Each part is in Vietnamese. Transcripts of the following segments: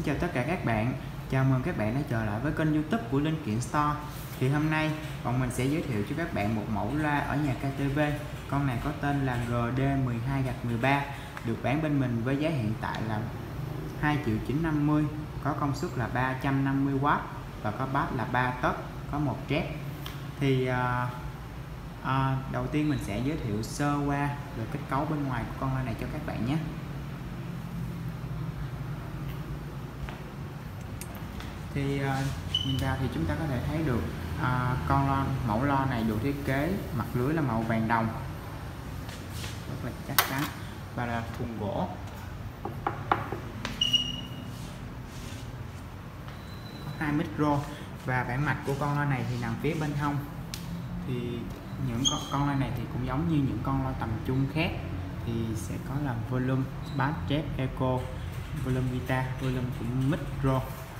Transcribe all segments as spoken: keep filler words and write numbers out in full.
chào tất cả các bạn. Chào mừng các bạn đã trở lại với kênh YouTube của Linh Kiện Store. Thì hôm nay bọn mình sẽ giới thiệu cho các bạn một mẫu loa ở nhà ca tê vê. Con này có tên là G D mười hai mười ba, được bán bên mình với giá hiện tại là hai triệu chín trăm năm mươi, có công suất là ba trăm năm mươi oát và có bass là ba tấc, có một jack. Thì uh, uh, đầu tiên mình sẽ giới thiệu sơ qua về kết cấu bên ngoài của con loa này cho các bạn nhé. Thì uh, nhìn vào thì chúng ta có thể thấy được uh, con loa, mẫu loa này được thiết kế mặt lưới là màu vàng đồng, rất là chắc chắn và là thùng gỗ. Hai micro và bản mạch của con loa này thì nằm phía bên hông. Thì những con, con loa này thì cũng giống như những con loa tầm trung khác, thì sẽ có là volume, bass, jack, echo, volume guitar, volume của micro.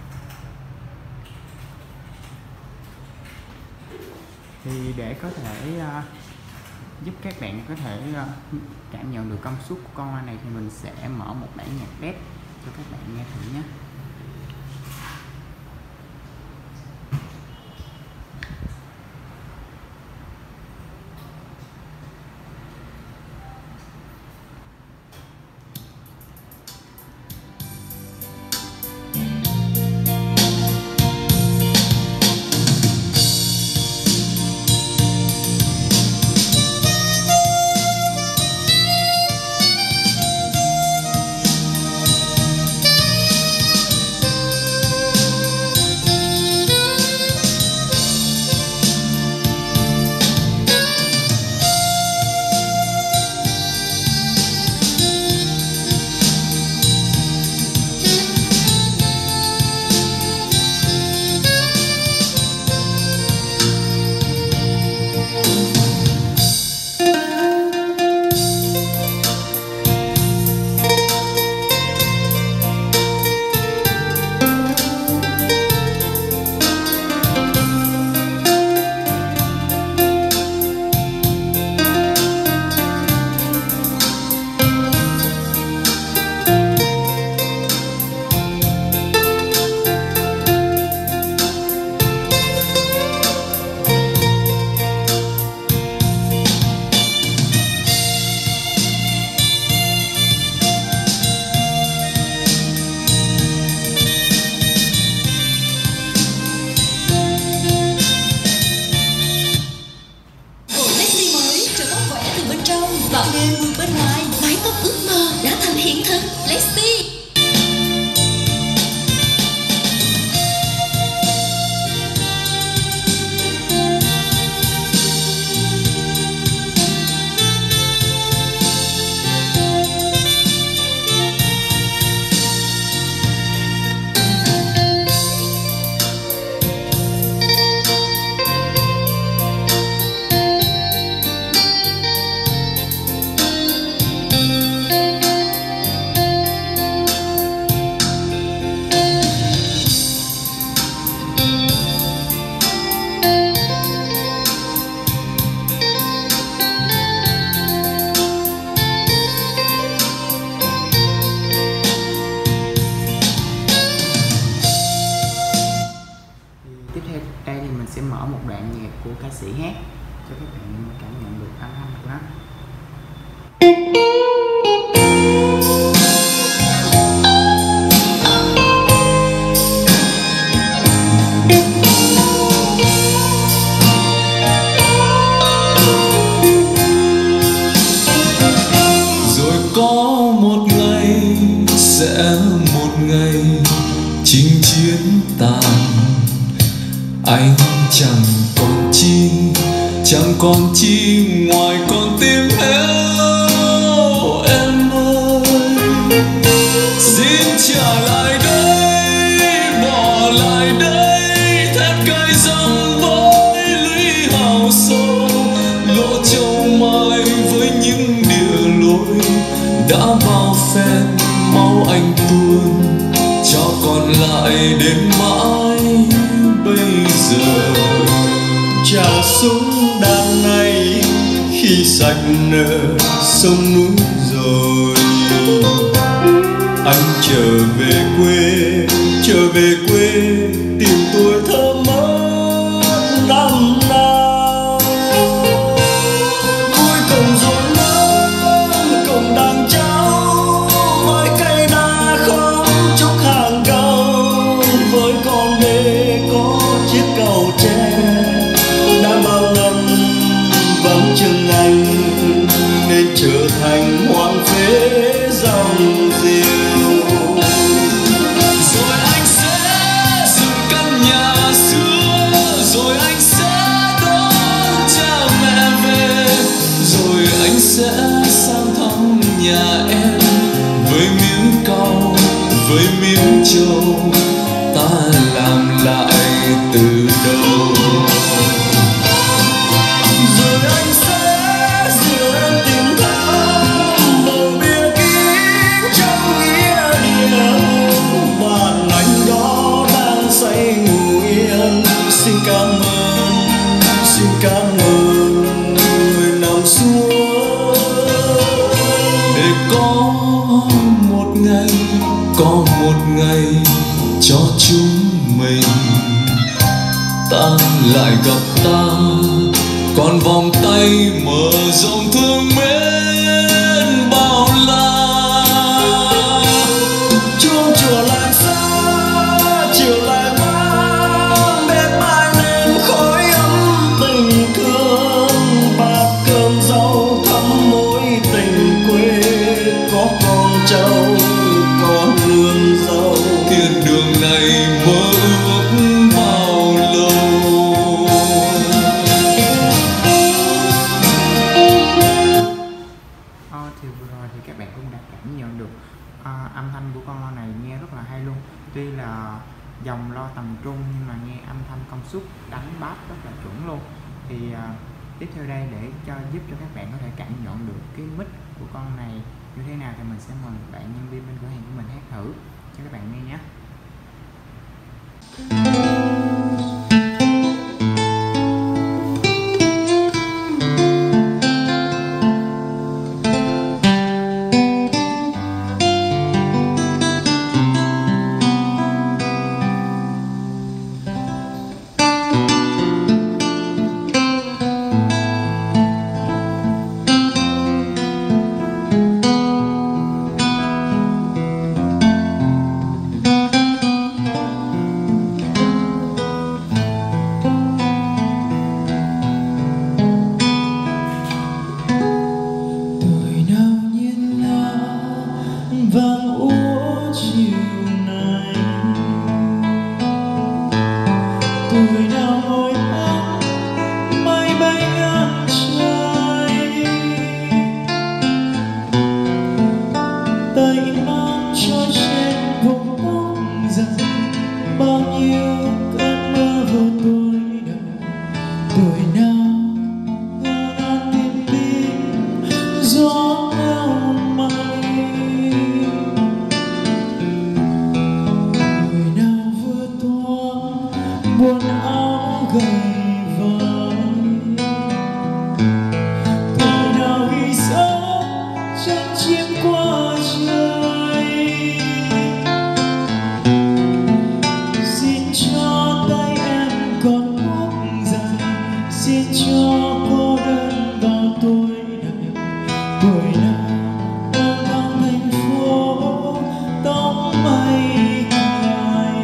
Thì để có thể uh, giúp các bạn có thể uh, cảm nhận được công suất của con loa này thì mình sẽ mở một bản nhạc đét cho các bạn nghe thử nhé. Bảo đêm mưa bên ngoài, mái tóc ước mơ đã thành hiện thực. Let's see. Tiếp theo đây thì mình sẽ mở một đoạn nhạc của ca sĩ hát cho các bạn cảm nhận được âm thanh của nó. Rồi có một ngày sẽ một ngày chinh chiến tàn, anh chẳng còn chi, chẳng còn chi ngoài con tim héo. Em ơi, xin trả lại đây, bỏ lại đây, thét cay răng với lũy hào sâu, lộ châu mai với những địa lối đã bao phen máu anh tuôn, cho còn lại đến mãi bây giờ. Trà súng đàn này khi sạch nở sông núi rồi, anh trở về quê trở thành hoang phế dòng diều. Rồi anh sẽ dựng căn nhà xưa, rồi anh sẽ đón cha mẹ về, rồi anh sẽ sang thăm nhà em với miếng cau, với miếng trầu, ta làm lại từ đầu. Rồi anh sẽ dìu em tìm thăm màu bia kính trong nghĩa địa, bạn anh đó đang say ngủ yên. Xin cảm ơn, xin cảm ơn người nằm xuống, Để có một ngày, có một ngày cho chúng mình ta lại gặp ta, còn vòng tay mở rộng thương mến bao la. chuông chùa làng xa chiều lại vang, bên mai nên khói ấm tình thương. Bát cơm rau thắm mối tình quê, có con trâu có nương dâu. Thiên đường này mơ ước bao lâu. Ờ, thì vừa rồi thì các bạn cũng đã cảm nhận được ờ, âm thanh của con lo này nghe rất là hay luôn. Tuy là dòng lo tầm trung nhưng mà nghe âm thanh công suất đánh bass rất là chuẩn luôn. Thì ờ, tiếp theo đây để cho giúp cho các bạn có thể cảm nhận được cái mic của con này như thế nào thì mình sẽ mời bạn nhân viên bên cửa hàng của mình hát thử cho các bạn nghe nhé. Vang úa chiều nay, tuổi nào ngồi hát mây bay ngang trời, tay mang cho trên vùng tóc dài bao nhiêu cơn mơ vô tuổi đầu. Tuổi nào ngơ ngác tìm tìm gió nào mây, buồn áo gầy vai. Tuổi nào ghi dấu chân chim qua trời, xin cho tay em còn ngút dài, xin cho cô đơn vào tuổi này. Tuổi nào đang ngang thành phố tóc mây cài,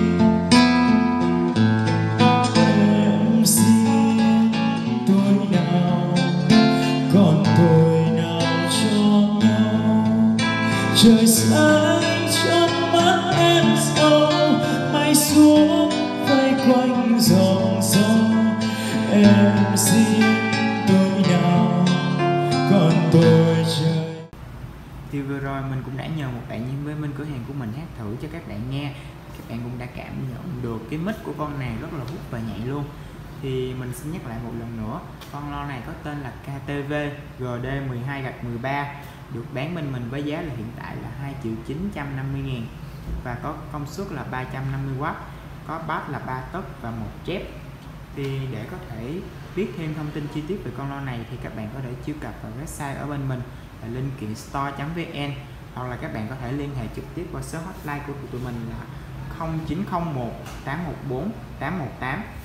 trời sáng trong mắt em sâu, mây xuống vây quanh dòng sông. Em xin tôi nào còn tôi trời. Thì vừa rồi mình cũng đã nhờ một bạn nhân viên bên cửa hàng của mình hát thử cho các bạn nghe. Các bạn cũng đã cảm nhận được cái mic của con này rất là hút và nhạy luôn. Thì mình xin nhắc lại một lần nữa, con lo này có tên là K T V G D mười hai gạch mười ba, được bán bên mình với giá là hiện tại là hai triệu chín trăm năm mươi ngàn và có công suất là ba trăm năm mươi oát, có bass là ba tấc và một chép. Thì để có thể biết thêm thông tin chi tiết về con lo này thì các bạn có thể truy cập vào website ở bên mình là linh kiện store chấm vn, hoặc là các bạn có thể liên hệ trực tiếp qua số hotline của tụi mình là không chín không một tám một bốn tám một tám.